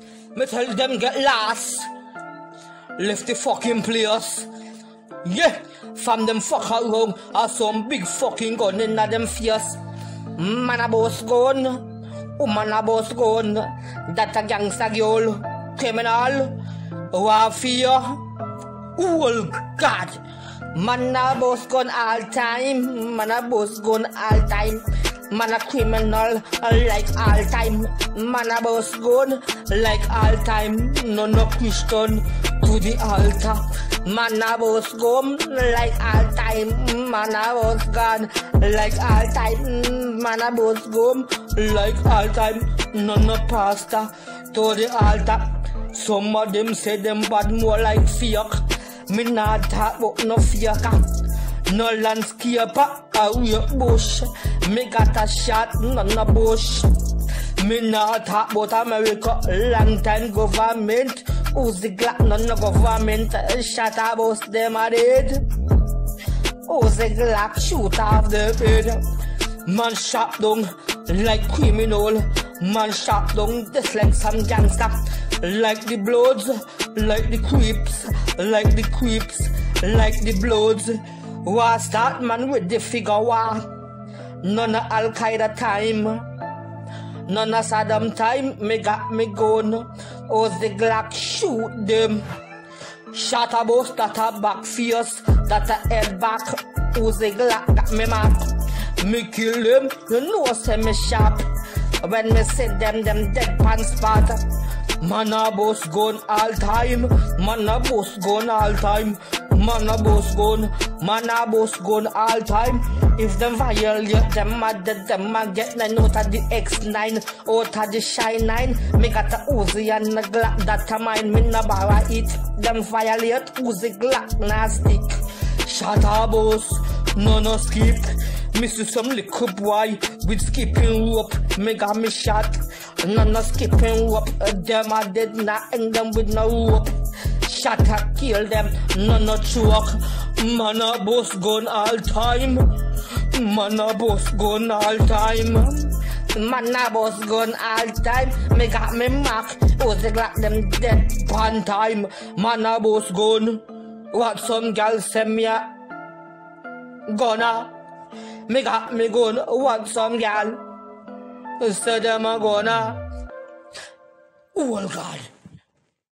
Me tell them get lost. Left the fucking place. Yeah, from them fuck around or some big fucking gun in them face. Man a boss gun, woman a boss gun. That a gangster girl, criminal, warfare. Oh God, man a boss gun all time. Man a boss gun all time. Man a criminal like all time. Man a boss gun like all time. No Christian to the altar. Man a boss gun like all time. Man a boss gun like all time. Man a boss gun like all time. No pastor to the altar. Some of them say them bad more like fake. Me not talk about no fake. No landscaper, a weird bush. Me got a shot, none a bush. Me not talk about America, long time government. Who's the Glock, none no government. Shot about them a dead. Who's the Glock, shoot off the head. Man shot down like criminal. Man shot down just like some gangster. Like the Bloods, like the Crips, like the Crips, like the Bloods. War start man with the figure war. None of Al Qaeda time. None of Saddam time. Me got me gun. Or the Glock shoot them. Shot a boss that a back fierce. That a head back. Who's the Glock got me mark. Me kill them. You know say me sharp. When me see them dead pan spot. Man a boss gun all time. Man a boss gun all time. Man a boss gun. Man a boss gun all time. If them violate them a dead, them a get 9 out of the X9, out of the Shine 9. Me got a Uzi and a Glock that a mine. Me no borrow it. Them violate Uzi Glock na stick. Shot a boss, no skip. Me see some little boy with skipping rope. Me got me shot, no skipping rope. Them a dead, not end them with no rope. Shot a kill them, no choke. Man a boss gun all time. Man a boss gun all time. Man a boss gun all time. Me got me mark. Who's the Glock them dead one time. Man a boss gun. What some gal send me a gunna. Me got me gun. What some gal say them a gunna. Oh God.